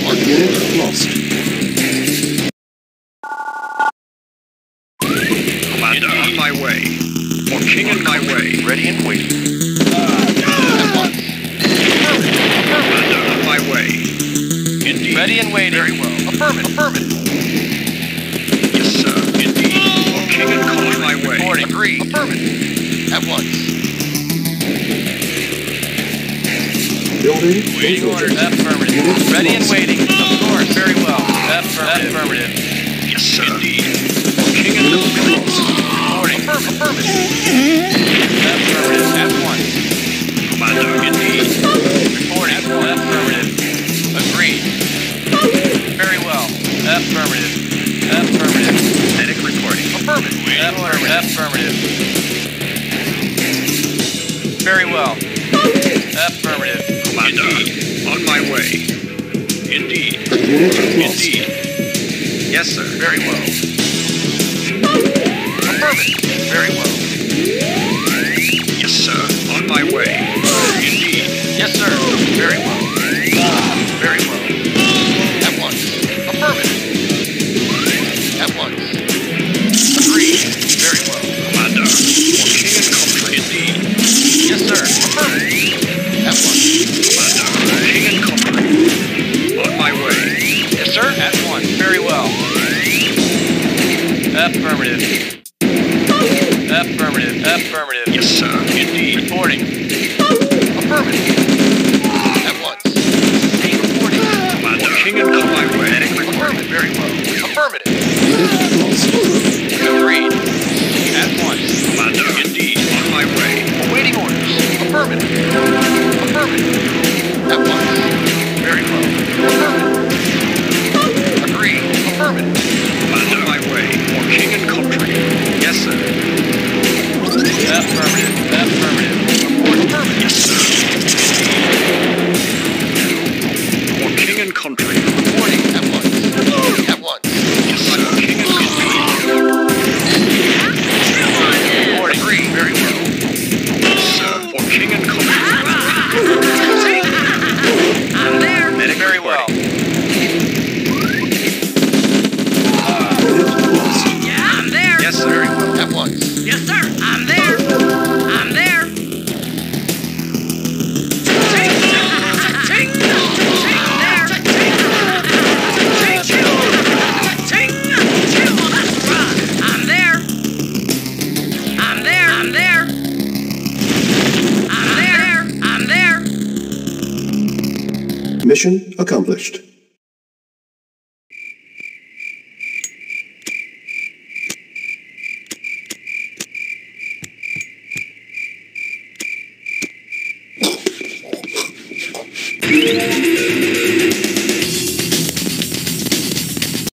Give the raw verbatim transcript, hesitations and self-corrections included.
once. Unit lost. Commander, on my way. For king in my way. Ready and waiting. At once. Commander, on my way. Indeed. Ready and waiting. Very well. Affirmative. Affirmative. Yes, sir. Indeed. For king and call on my way. Reporting. Agreed. Affirmative. At once. Building. Waiting orders. Affirmative. Unit Ready and lost. waiting. Of course. Very well. Affirmative. Affirmative. Yes, sir. Indeed. For king and Unit call. lost. Reporting. Affirmative. Affirmative. Affirmative. At once. Commander, indeed. Reporting. Affirmative. Agreed. Very well. Affirmative. Affirmative. Medic reporting. Affirmative. Affirmative. Affirmative. Very well. Affirmative. Commander, on my way. Indeed. Unit lost. Indeed. Yes, sir. Very well. Affirmative. Very well. Yes, sir. On my way. Indeed. Yes, sir. Very well. Very well. At once. Affirmative. At once. Agreed. Very well. Commander. For king and country. Indeed. Yes, sir. Affirmative. At once. Commander. King and country. On my way. Yes, sir. At once. Very well. Affirmative. Affirmative. Affirmative. Yes, sir. Indeed. Reporting. Affirmative. At once. Reporting. Commander. King and come my way. Medic reporting. Very well. Affirmative. Unit lost. Agreed. At once. Commander. Indeed. On my way. Awaiting orders. Affirmative. Affirmative. At once. Very well. Affirmative. Agreed. Affirmative. Commander. On my way. For king and country. Yes, sir. Affirmative. Affirmative. Report affirmative. Yes, sir. For king and country. Reporting at once. At once. Yes, sir. For king and country. Report agreed. Very well. Yes, sir. For king and country. I'm there. Medic Very well. Unit lost. Yeah, I'm there. Yes, sir. Very well. At once. Yes, sir. I'm there. I'm there. Ting, ting, ting, ting, there. Ting, ting, ting, ting. That's right. I'm there. I'm there. I'm there. I'm there. I'm there. Mission accomplished.